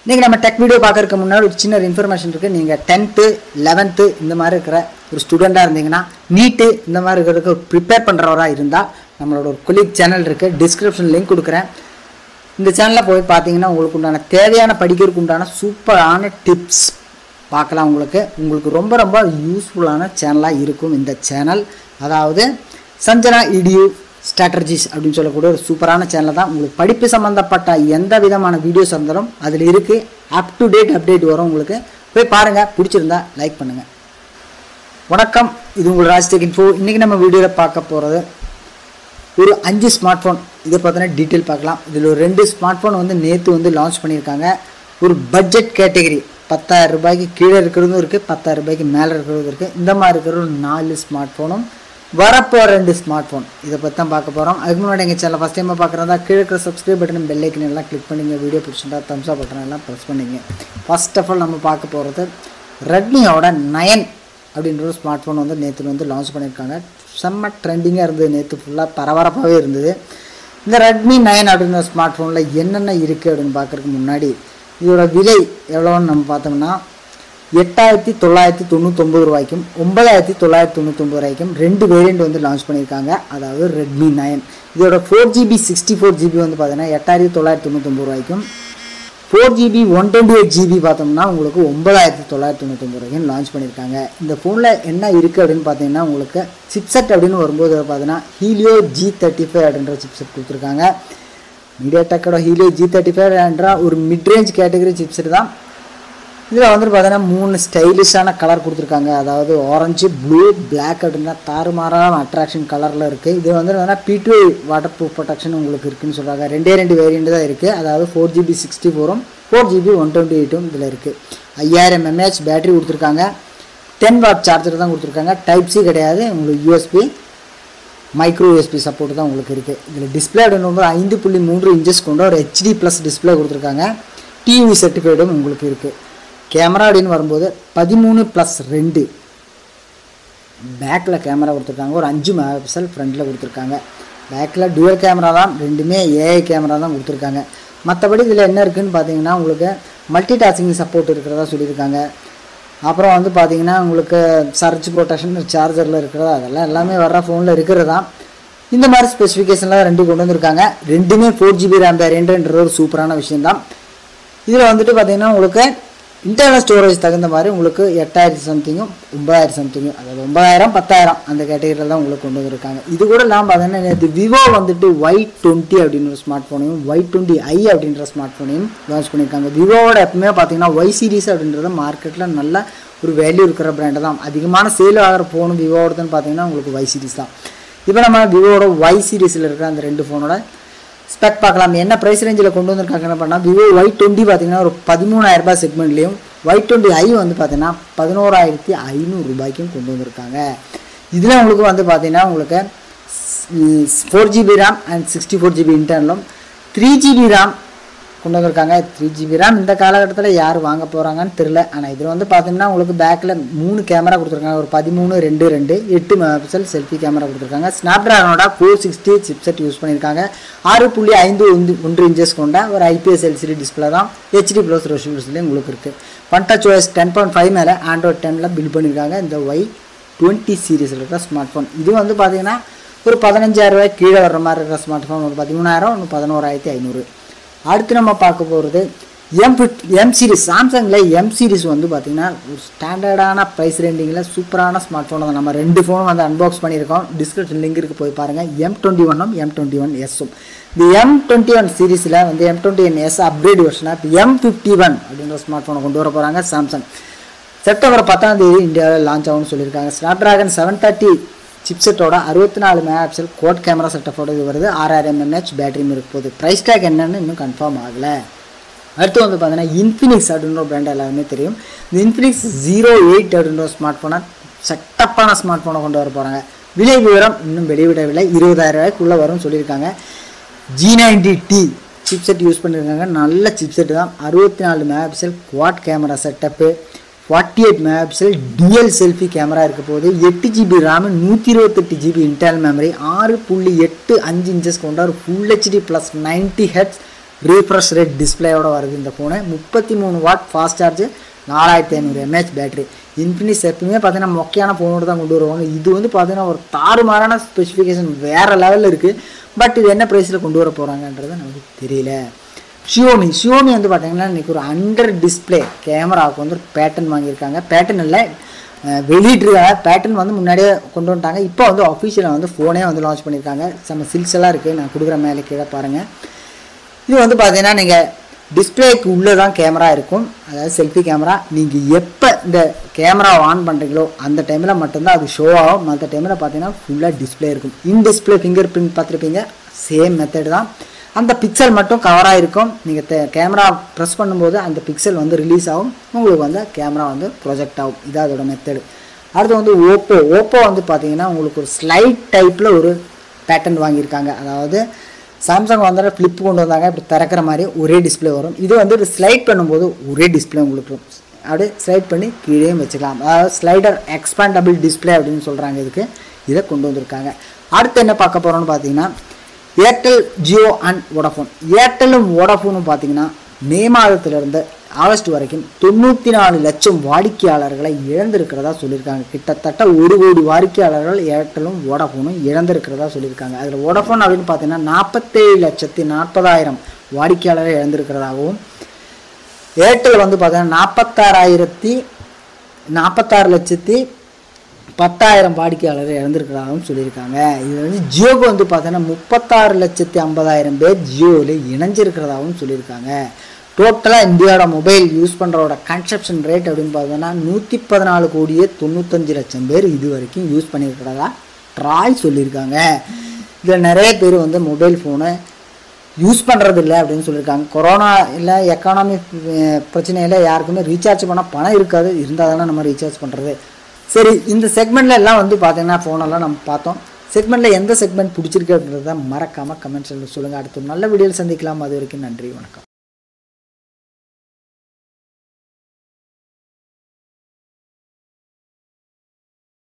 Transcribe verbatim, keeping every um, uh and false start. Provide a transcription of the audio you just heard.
இன்றைக்கி நம்ம tech video பார்க்கறதுக்கு முன்னாடி ஒரு சின்ன இன்ஃபர்மேஷன் இருக்குது. நீங்கள் டென்த்து லெவன்த்து இந்த மாதிரி இருக்கிற ஒரு ஸ்டூடெண்ட்டாக இருந்தீங்கன்னா, நீட்டு இந்த மாதிரி இருக்கிறதுக்கு ப்ரிப்பேர் பண்ணுறவராக இருந்தால் நம்மளோட ஒரு கொலீக் சேனல் இருக்குது, டிஸ்கிரிப்ஷன் லிங்க் கொடுக்குறேன். இந்த சேனலில் போய் பார்த்தீங்கன்னா உங்களுக்கு உண்டான தேவையான படிக்கிறதுக்கு உண்டான சூப்பரான டிப்ஸ் பார்க்கலாம். உங்களுக்கு உங்களுக்கு ரொம்ப ரொம்ப யூஸ்ஃபுல்லான சேனலாக இருக்கும் இந்த சேனல். அதாவது சஞ்சனா இடியூ ஸ்ட்ராட்டஜிஸ் அப்படின்னு சொல்லக்கூடிய ஒரு சூப்பரான சேனல் தான். உங்களுக்கு படிப்பு சம்மந்தப்பட்ட எந்த விதமான வீடியோஸ் இருந்தாலும் அதில் இருக்குது. அப் டு டேட் அப்டேட் வரும். உங்களுக்கு போய் பாருங்கள், பிடிச்சிருந்தா லைக் பண்ணுங்கள். வணக்கம், இது உங்கள் ராஜ்டெக் இன்ஃபோ. இன்றைக்கி நம்ம வீடியோவில் பார்க்க போகிறது ஒரு அஞ்சு ஸ்மார்ட் ஃபோன். இதை பார்த்தோன்னா டீட்டெயில் பார்க்கலாம். இதில் ஒரு ரெண்டு ஸ்மார்ட் ஃபோன் வந்து நேற்று வந்து லான்ச் பண்ணியிருக்காங்க. ஒரு பட்ஜெட் கேட்டகரி பத்தாயிரம் ரூபாய்க்கு கீழே இருக்கிறதும் இருக்குது, பத்தாயிரம் ரூபாய்க்கு மேலே இருக்கிறதும் இருக்குது. இந்த மாதிரி இருக்கிற ஒரு நாலு ஸ்மார்ட் ஃபோனும் வரப்போ ரெண்டு ஸ்மார்ட் ஃபோன் இதை பற்றி தான் பார்க்க போகிறோம். அதுக்கு முன்னாடி எங்கள் சேனல் ஃபஸ்ட் டைமாக பார்க்குறதா கீழே இருக்கிற சப்ஸ்கிரைப் பட்டன் பெல் ஐக்கன் எல்லாம் கிளிக் பண்ணிங்க. வீடியோ பிடிச்சிருந்தா தம்ஸ் அப் பட்டன் எல்லாம் ப்ரெஸ் பண்ணிங்க. ஃபர்ஸ்ட் ஆஃப் ஆல் நம்ம பார்க்க போகிறது ரெட்மியோட நயன் அப்படின்ற ஒரு ஸ்மார்ட் ஃபோன் வந்து நேற்று வந்து லான்ச் பண்ணியிருக்காங்க. செம்ம ட்ரெண்டிங்காக இருந்தது, நேற்று ஃபுல்லாக பரபரப்பாகவே இருந்தது. இந்த ரெட்மி நயன் அப்படின்ற ஸ்மார்ட் ஃபோனில் என்னென்ன இருக்குது அப்படின்னு பார்க்குறதுக்கு முன்னாடி இதோட விலை எவ்வளோன்னு நம்ம பார்த்தோம்னா எட்டாயிரத்தி தொள்ளாயிரத்தி தொண்ணூத்தொம்பது ரூபாய்க்கும் ஒன்பதாயிரத்தி தொள்ளாயிரத்தி தொண்ணூத்தொம்பது ரூபாய்க்கும் ரெண்டு வேரியண்ட் வந்து லான்ச் பண்ணியிருக்காங்க. அதாவது ரெட்மி நயன் இதோட four GB sixty four GB வந்து பார்த்தீங்கன்னா எட்டாயிரத்தி தொள்ளாயிரத்தி தொண்ணூத்தொம்பது ரூபாய்க்கும், four GB one twenty eight GB பார்த்தோம்னா உங்களுக்கு ஒன்பதாயிரத்தி தொள்ளாயிரத்தி தொண்ணூத்தொம்பது ரூபாய்க்கும் லான்ச் பண்ணியிருக்காங்க. இந்த ஃபோனில் என்ன இருக்குது அப்படின்னு பார்த்தீங்கன்னா உங்களுக்கு சிப்செட் அப்படின்னு வரும்போது பார்த்தீங்கன்னா ஹீலியோ ஜி தேர்ட்டி ஃபைவ் அப்படின்ற சிப்செட் கொடுத்துருக்காங்க. மீடியாடெக்கோட ஹீலியோ ஜி தேர்ட்டி ஃபைவ் என்ற ஒரு மிட்ரேஞ்ச் கேட்டகரி சிப்செட் தான். இதில் வந்துட்டு பார்த்தீங்கன்னா மூணு ஸ்டைலிஷான கலர் கொடுத்துருக்காங்க. அதாவது ஆரஞ்சு, ப்ளூ, பிளாக் அப்படின்னா தாறுமாறான அட்ராக்ஷன் கலரில் இருக்குது. இது வந்து என்னன்னா P two waterproof protection உங்களுக்கு இருக்குதுன்னு சொல்கிறாங்க. ரெண்டே ரெண்டு வேரியண்ட் தான் இருக்குது. அதாவது ஃபோர் ஜிபி சிக்ஸ்டி ஃபோரும் ஃபோர் ஜிபி ஒன் டுவெண்ட்டி எயிட்டும் இதில் இருக்குது. ஐயாயிரம் எம்ஏஹெச் பேட்டரி கொடுத்துருக்காங்க. டென் வாட் சார்ஜர் தான் கொடுத்துருக்காங்க. டைப் சி கிடையாது. உங்களுக்கு யூஎஸ்பி மைக்ரோ யூஎஸ்பி சப்போர்ட் தான் உங்களுக்கு இருக்குது. இதில் டிஸ்பிளே அப்படின்னு ஐந்து புள்ளி மூன்று இன்ச்சஸ் கொண்ட ஒரு ஹெச்டி ப்ளஸ் டிஸ்பிளே கொடுத்துருக்காங்க. டிவி சர்டிஃபிகேட்டும் உங்களுக்கு இருக்குது. கேமரா அப்படின்னு வரும்போது பதிமூணு ப்ளஸ் ரெண்டு பேக்கில் கேமரா கொடுத்துருக்காங்க. ஒரு அஞ்சு மெகா பிக்சல் ஃப்ரண்ட்டில் கொடுத்துருக்காங்க. பேக்கில் டுவல் கேமரா தான், ரெண்டுமே ஏஐ கேமரா தான் கொடுத்துருக்காங்க. மற்றபடி இதில் என்ன இருக்குதுன்னு பார்த்தீங்கன்னா உங்களுக்கு மல்டி டாஸ்கிங் சப்போர்ட் இருக்கிறதா சொல்லியிருக்காங்க. அப்புறம் வந்து பார்த்தீங்கன்னா உங்களுக்கு சர்ச் ப்ரொடெக்ஷன் சார்ஜரில் இருக்கிறதா அதெல்லாம் எல்லாமே வர்ற ஃபோனில் இருக்கிறதா. இந்த மாதிரி ஸ்பெசிஃபிகேஷன்லாம் ரெண்டு கொண்டு வந்திருக்காங்க. ரெண்டுமே ஃபோர் ஜிபி ரேம் வேரியன்ட்ன்றது ஒரு சூப்பரான விஷயந்தான். இதில் வந்துட்டு பார்த்தீங்கன்னா உங்களுக்கு இன்டர்னல் ஸ்டோரேஜ் தகுந்த மாதிரி உங்களுக்கு எட்டாயிரத்தி சம்திங்கும் ஒன்பதாயிரம் சம்திங்கும், அதாவது ஒன்பதாயிரம் பத்தாயிரம் அந்த கேட்டகரியில் தான் உங்களுக்கு கொண்டு வந்திருக்காங்க. இது கூட இல்லாமல் பார்த்தீங்கன்னா நேற்று விவோ வந்துட்டு ஒய் டுவெண்ட்டி அப்படின்ற ஸ்மார்ட் ஃபோனையும் ஒய் டுவெண்ட்டி ஐ அப்படின்ற ஸ்மார்ட் ஃபோனையும் லான்ச் பண்ணியிருக்காங்க. விவோவோட எப்பவுமே பார்த்தீங்கன்னா ஒய் சீரிஸ் அப்படின்றது மார்க்கெட்டில் நல்ல ஒரு வேல்யூ இருக்கிற பிராண்டு தான். அதிகமான சேல் ஆகிற ஃபோனு விவோடதுன்னு பார்த்தீங்கன்னா உங்களுக்கு ஒய் சீரிஸ் தான். இப்போ நம்ம விவோட ஒய் சீரிஸில் இருக்கிற அந்த ரெண்டு ஃபோனோட ஸ்பெக் பார்க்கலாம். என்ன ப்ரைஸ் ரேஞ்சில் கொண்டு வந்திருக்காங்கன்னு பண்ணால் விவோ ஒய் டுவெண்ட்டி பார்த்தீங்கன்னா ஒரு பதிமூணாயிரம் ரூபாய் செக்மெண்ட்லேயும், ஒய் டுவெண்ட்டி ஐ வந்து பார்த்தீங்கன்னா பதினோராயிரத்தி ஐநூறு ரூபாய்க்கும் கொண்டு வந்திருக்காங்க. இதில் உங்களுக்கு வந்து பார்த்தீங்கன்னா உங்களுக்கு four GB RAM and sixty four GB இன்டர்னலும் த்ரீ ஜிபி ரேம் கொண்டு வந்திருக்காங்க. த்ரீ ஜிபி ரேம் இந்த காலகட்டத்தில் யார் வாங்க போகிறாங்கன்னு தெரில. ஆனால் இதில் வந்து பார்த்தீங்கன்னா உங்களுக்கு பேக்கில் மூணு கேமரா கொடுத்துருக்காங்க. ஒரு பதிமூணு ரெண்டு ரெண்டு எட்டு மெகா பிக்சல் செல்ஃபி கேமரா கொடுத்துருக்காங்க. ஸ்னாப் ட்ராகனோட ஃபோர் சிக்ஸ்டி சிப்செட் யூஸ் பண்ணியிருக்காங்க. ஆறு புள்ளி ஐந்து ஒன்று இன்ச்சஸ் கொண்ட ஒரு ஐபிஎஸ் எல்சிடி டிஸ்பிளே தான் ஹெச்டி ப்ளஸ் ரெசல்யூஷன்லேயே உங்களுக்கு இருக்குது. One touch OS ten point five மேலே ஆண்ட்ராய்ட் டென்னில் பில்ட் பண்ணியிருக்காங்க இந்த ஒய் டுவெண்ட்டி சீரீஸில் இருக்கிற ஸ்மார்ட் ஃபோன். இது வந்து பார்த்தீங்கன்னா ஒரு பதினஞ்சாயிரம் ரூபாய் கீழே வர்ற மாதிரி இருக்கிற ஸ்மார்ட் ஃபோன் ஒரு பதிமூணாயிரம் ஒன்று பதினோராயிரத்தி ஐநூறு. அடுத்து நம்ம பார்க்க போகிறது எம் ஃபிஃப்டி எம் சீரிஸ். சாம்சங்கில் எம் சீரிஸ் வந்து பார்த்திங்கன்னா ஒரு ஸ்டாண்டர்டான ப்ரைஸ் ரேண்டிங்கில் சூப்பரான ஸ்மார்ட் ஃபோன் தான். நம்ம ரெண்டு ஃபோனும் வந்து அன்பாக்ஸ் பண்ணியிருக்கோம். டிஸ்கிரிப்ஷன் லிங்க் இருக்குது, போய் பாருங்கள். எம் டுவெண்ட்டி ஒன்னும் எம் டுவெண்ட்டி ஒன் எஸ்ஸும். இந்த எம் டுவெண்ட்டி ஒன் சீரிஸில் வந்து M twenty one S upgrade வெர்ஷனாக இப்போ எம் ஃபிஃப்டி ஒன் அப்படின்ற ஸ்மார்ட் ஃபோனை கொண்டு வர போகிறாங்க சாம்சங். செப்டம்பர் பத்தாம் தேதி இந்தியாவில் லான்ச் ஆகும்னு சொல்லியிருக்காங்க. ஸ்னாப் ட்ராகன் செவன் தேர்ட்டி சிப்செட்டோட அறுபத்தி நாலு மெகா பிக்சல் கோட் கேமரா செட்டப்போட இது வருது. ஆறாயிரம் எம்ஏஹெச் பேட்டரியும் இருக்க போகுது. ப்ரைஸ் டேக் என்னன்னு இன்னும் கன்ஃபார்ம் ஆகலை. அடுத்து வந்து பார்த்தீங்கன்னா இன்ஃபினிக்ஸ் அப்படின்ற பிராண்ட் எல்லாருமே தெரியும். இந்த இன்ஃபினிக்ஸ் ஜீரோ எயிட் அப்படின்ற ஸ்மார்ட் ஃபோனை செட்டப்பான ஸ்மார்ட் ஃபோனை கொண்டு வர போகிறாங்க. விலை விவரம் இன்னும் வெளியிடவில்லை. இருபதாயிரம் ரூபாய்க்குள்ளே வரும்னு சொல்லியிருக்காங்க. G ninety T chipset use பண்ணியிருக்காங்க. நல்ல சிப்செட் தான். அறுபத்தி நாலு mega pixel quad camera setup, forty eight mega pixel TL selfie camera இருக்க போது, எட்டு ஜிபி ரேமு, நூற்றி இருபத்தெட்டு ஜிபி இன்டர்னல் மெமரி, ஆறு புள்ளி எட்டு அஞ்சு இன்ச்சஸ் கொண்ட ஒரு full HD plus ninety hertz refresh rate டிஸ்பிளேயோட வருது இந்த ஃபோனு. முப்பத்தி மூணு வாட் ஃபாஸ்ட் சார்ஜ், நாலாயிரத்தி ஐநூறு எம்ஏஹெச் பேட்டரி. இன்ஃபினிக்ஸ் எப்பவுமே பார்த்தீங்கன்னா மொக்கையான ஃபோனோடு தான் கொண்டு வருவாங்க. இது வந்து பார்த்தீங்கன்னா ஒரு தாறுமாறான ஸ்பெசிஃபிகேஷன் வேறு லெவலில் இருக்குது. பட் இது என்ன ப்ரைஸில் கொண்டு வர போகிறாங்கன்றது நமக்கு தெரியல. ஷியோமி ஷியோமி வந்து பார்த்தீங்கன்னா இன்றைக்கி ஒரு அண்டர் டிஸ்பிளே கேமராவுக்கு வந்து ஒரு பேட்டர்ன் வாங்கியிருக்காங்க. பேட்டர்ன் இல்லை, வெளியிட்ருக்காங்க. பேட்டர்ன் வந்து முன்னாடியே கொண்டு வந்துட்டாங்க. இப்போ வந்து அஃபிஷியலாக வந்து ஃபோனே வந்து லான்ச் பண்ணியிருக்காங்க. செம்ம சில்ஸ் எல்லாம் இருக்குது. நான் கொடுக்குற மேலே கீழே பாருங்கள். இது வந்து பார்த்தீங்கன்னா நீங்கள் டிஸ்பிளேக்கு உள்ளே தான் கேமரா இருக்கும், அதாவது செல்ஃபி கேமரா. நீங்கள் எப்போ இந்த கேமரா ஆன் பண்ணுறீங்களோ அந்த டைமில் மட்டும்தான் அது ஷோ ஆகும். மற்ற டைமில் பார்த்தீங்கன்னா ஃபுல்லாக டிஸ்பிளே இருக்கும். இன் டிஸ்பிளே ஃபிங்கர் பிரிண்ட் பார்த்துருப்பீங்க, சேம் மெத்தட் தான். அந்த பிக்சல் மட்டும் கவராக இருக்கும். நீங்கள் தே கேமரா ப்ரெஸ் பண்ணும்போது அந்த பிக்சல் வந்து ரிலீஸ் ஆகும், உங்களுக்கு வந்து கேமரா வந்து ப்ரொஜெக்ட் ஆகும். இதான் அதோட மெத்தடு. அடுத்து வந்து ஓப்போ ஓப்போ வந்து பார்த்தீங்கன்னா உங்களுக்கு ஒரு ஸ்லைட் டைப்பில் ஒரு பேட்டர்ன் வாங்கியிருக்காங்க. அதாவது சாம்சங் வந்து ஃப்ளிப் கொண்டு வந்தாங்க, இப்படி திறக்கிற மாதிரி ஒரே டிஸ்பிளே வரும். இது வந்து ஸ்லைட் பண்ணும்போது ஒரே டிஸ்பிளே உங்களுக்கு அப்படியே ஸ்லைட் பண்ணி கீழே வச்சுக்கலாம். அதாவது ஸ்லைடர் எக்ஸ்பாண்டபிள் டிஸ்பிளே அப்படின்னு சொல்கிறாங்க இதுக்கு. இதை கொண்டு வந்திருக்காங்க. அடுத்து என்ன பார்க்க போகிறோம்னு பார்த்தீங்கன்னா ஏர்டெல், ஜியோ அண்ட் வோடாஃபோன். ஏர்டெல்லும் வோடாஃபோனும் பார்த்தீங்கன்னா மே மாதத்திலிருந்து ஆகஸ்ட் வரைக்கும் தொண்ணூற்றி நாலு லட்சம் வாடிக்கையாளர்களை இழந்திருக்கிறதா சொல்லியிருக்காங்க. கிட்டத்தட்ட ஒரு கோடி வாடிக்கையாளர்கள் ஏர்டெல்லும் வோடாஃபோனும் இழந்திருக்கிறதா சொல்லியிருக்காங்க. அதில் வோடாஃபோன் அப்படின்னு பார்த்தீங்கன்னா நாற்பத்தேழு லட்சத்தி நாற்பதாயிரம் வாடிக்கையாளர்கள் இழந்திருக்கிறதாகவும், ஏர்டெல் வந்து பார்த்தீங்கன்னா நாற்பத்தாறாயிரத்தி நாற்பத்தாறு லட்சத்தி பத்தாயிரம் வாடிக்கையாளர்கள் இழந்திருக்கிறதாகவும் சொல்லியிருக்காங்க. இது வந்து ஜியோக்கு வந்து பார்த்தீங்கன்னா முப்பத்தாறு லட்சத்தி ஐம்பதாயிரம் பேர் ஜியோவில் இணைஞ்சிருக்கிறதாகவும் சொல்லியிருக்காங்க. டோட்டலாக இந்தியாவோட மொபைல் யூஸ் பண்ணுறோட கன்சப்ஷன் ரேட் அப்படின்னு பார்த்தோன்னா நூற்றி பதினாலு கோடியே தொண்ணூத்தஞ்சு லட்சம் பேர் இது வரைக்கும் யூஸ் பண்ணியிருக்கிறதா ட்ராய் சொல்லியிருக்காங்க. இதில் நிறைய பேர் வந்து மொபைல் ஃபோனை யூஸ் பண்ணுறது இல்லை அப்படின்னு சொல்லியிருக்காங்க. கொரோனா இல்லை எக்கானமி பிரச்சனையில் யாருக்குமே ரீசார்ஜ் பண்ணால் பணம் இருக்காது, இருந்தால் தானே நம்ம ரீசார்ஜ் பண்ணுறது. சரி, இந்த செக்மெண்ட்டில் எல்லாம் வந்து பார்த்தீங்கன்னா ஃபோனெல்லாம் நம்ம பார்த்தோம். செக்மெண்ட்டில் எந்த செக்மெண்ட் பிடிச்சிருக்கு அப்படின்றத மறக்காமல் கமெண்ட்ஸில் சொல்லுங்கள். அடுத்த நல்ல வீடியோவில் சந்திக்கலாம். அது வரைக்கும் நன்றி, வணக்கம்.